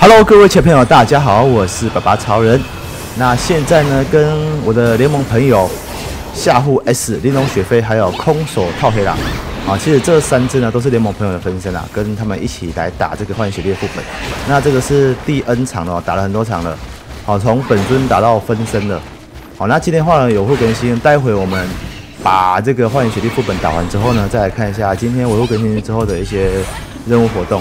Hello， 各位小朋友，大家好，我是爸爸超人。那现在呢，跟我的联盟朋友夏户 S、玲珑雪菲还有空手套黑狼，其实这3只呢都是联盟朋友的分身啊，跟他们一起来打这个幻血猎副本。那这个是第 N 场了，打了很多场了，从本尊打到分身了。那今天的话呢有会更新，待会我们把这个幻血猎副本打完之后呢，再来看一下今天维护更新之后的一些任务活动。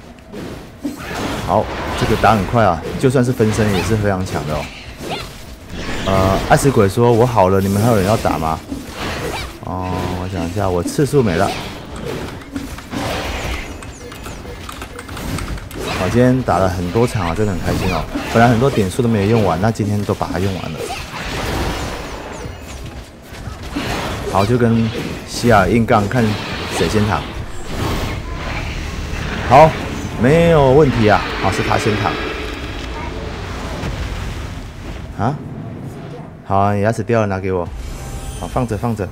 好，这个打很快啊，就算是分身也是非常强的哦。爱死鬼说：“我好了，你们还有人要打吗？”我想一下，我次数没了。我今天打了很多场啊，真的很开心哦。本来很多点数都没有用完，那今天都把它用完了。好，就跟希尔硬杠，看谁先躺。好。没有问题啊，是他先躺。好，你牙齿掉了，拿给我。好，放着放着。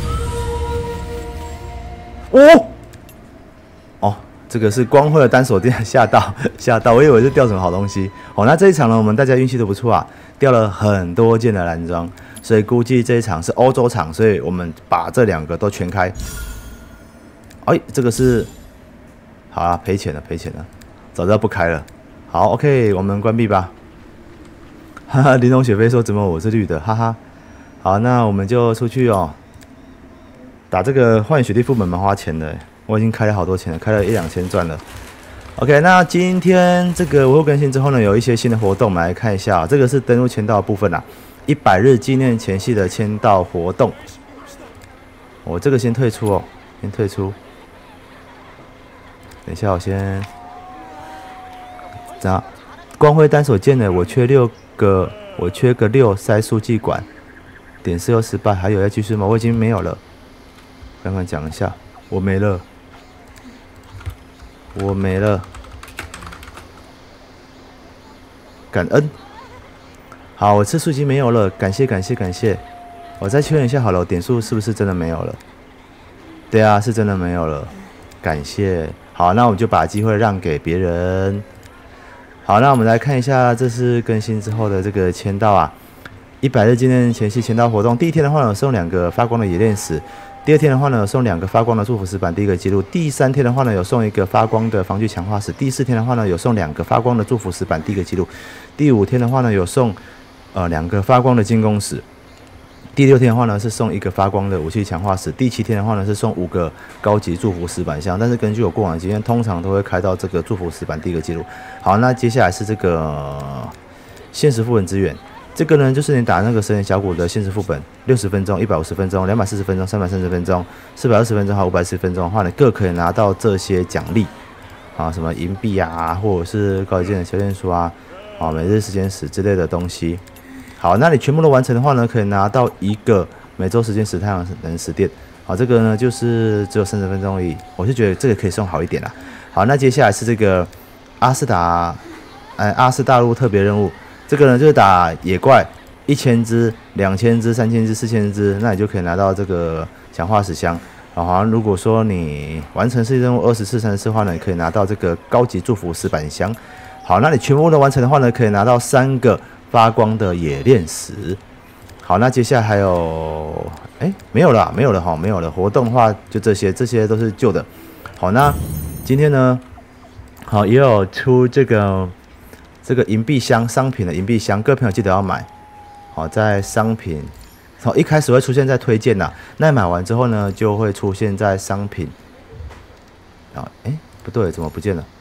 这个是光辉的单手电，吓到，我以为是掉什么好东西。那这一场呢，我们大家运气都不错啊，掉了很多件的蓝装，所以估计这一场是欧洲场，所以我们把这2个都全开。这个是。好啦，赔钱了，早知道不开了。好 ，OK， 我们关闭吧。哈哈，玲珑雪菲说：“怎么我是绿的？”哈哈。好，那我们就出去哦。打这个幻血猎副本蛮花钱的，我已经开了好多钱了，开了1-2千赚了。OK， 那今天这个维护更新之后呢，有一些新的活动，我们来看一下。这个是登录签到的部分啦，100日纪念前夕的签到活动。我这个先退出哦，先退出。等一下，我先光辉单手剑的，我缺个6塞书记馆，点4又失败，还有要继续吗？我已经没有了。刚刚讲一下，我没了，感恩。好，我次数已经没有了，感谢。我再确认一下好了，我点数是不是真的没有了？对啊，是真的没有了，感谢。好，那我们就把机会让给别人。好，那我们来看一下，这是更新之后的这个签到啊，100日纪念前夕签到活动。第1天的话呢，送2个发光的冶炼石；第2天的话呢，送2个发光的祝福石板，第1个记录；第3天的话呢，有送1个发光的防具强化石；第4天的话呢，有送2个发光的祝福石板，第1个记录；第5天的话呢，有送2个发光的进攻石。第6天的话呢，是送1个发光的武器强化石；第7天的话呢，是送5个高级祝福石板箱。但是根据我过往的经验，通常都会开到这个祝福石板第1个记录。好，那接下来是这个限时副本资源。这个呢，就是你打那个神人小谷的限时副本，60分钟、150分钟、240分钟、330分钟、420分钟和540分钟的话呢，各可以拿到这些奖励什么银币啊，或者是高级剑的修炼书啊，每日时间石之类的东西。好，那你全部都完成的话呢，可以拿到1个每周时间石太阳能石殿。好，这个呢就是只有30分钟而已，我是觉得这个可以送好一点啦。好，那接下来是这个阿斯大陆特别任务，这个呢就是打野怪1000只、2000只、3000只、4000只，那你就可以拿到这个强化石箱。好像如果说你完成世界任务20次、30次的话呢，你可以拿到这个高级祝福石板箱。好，那你全部都完成的话呢，可以拿到3个发光的冶炼石。好，那接下来还有，没有了，没有了。活动的话就这些都是旧的。好，那今天呢，也有出这个银币箱商品的银币箱，各位朋友记得要买。好，在商品，一开始会出现在推荐啦，那买完之后呢，就会出现在商品。不对，怎么不见了？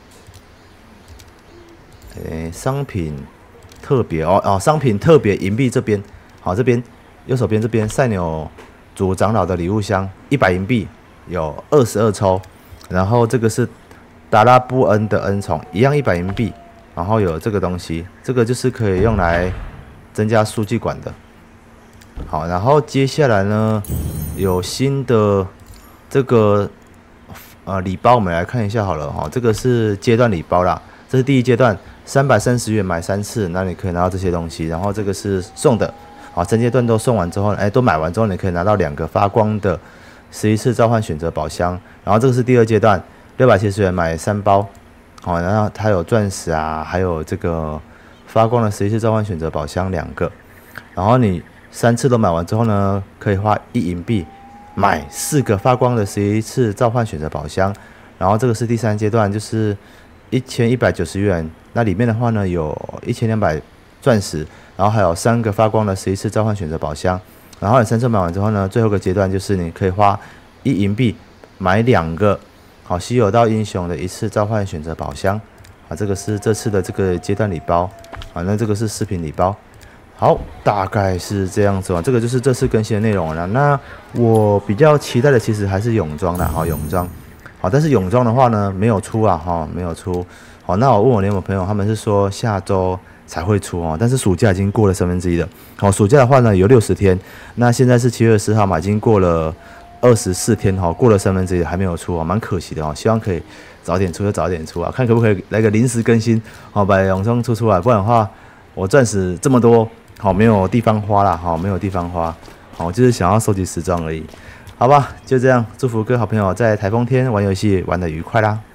商品。特别商品特别银币这边，好，这边右手边这边赛纽主长老的礼物箱100银币，有22抽，然后这个是达拉布恩的恩宠，一样100银币，然后有这个东西，这个就是可以用来增加书记馆的。好，然后接下来呢有新的这个礼包，我们来看一下好了这个是阶段礼包啦，这是第1阶段。330元买3次，那你可以拿到这些东西。然后这个是送的，整阶段都送完之后，都买完之后，你可以拿到2个发光的11次召唤选择宝箱。然后这个是第2阶段，670元买3包， 好，然后它有钻石啊，还有这个发光的11次召唤选择宝箱2个，然后你3次都买完之后呢，可以花1银币买4个发光的11次召唤选择宝箱，然后这个是第3阶段，就是1190元，那里面的话呢有1200钻石，然后还有3个发光的11次召唤选择宝箱，然后你3次买完之后呢，最后一个阶段就是你可以花1银币买2个好稀有到英雄的1次召唤选择宝箱，啊，这个是这次的这个阶段礼包，啊，那这个是饰品礼包。好，大概是这样子哦，这个就是这次更新的内容了。那我比较期待的其实还是泳装啦，好，泳装，好，但是泳装的话呢，没有出啊，哈，没有出。好，那我问我联盟朋友，他们是说下周才会出哦，但是暑假已经过了1/3了。好，暑假的话呢有60天，那现在是7月24号嘛，已经过了24天，哈，过了1/3还没有出哦，蛮可惜的哦。希望可以早点出就早点出啊，看可不可以来个临时更新，好，把泳装出来，不然的话我钻石这么多。好，没有地方花啦，好，没有地方花，好，我就是想要收集时装而已，好吧，就这样，祝福各位好朋友在台风天玩游戏玩得愉快啦。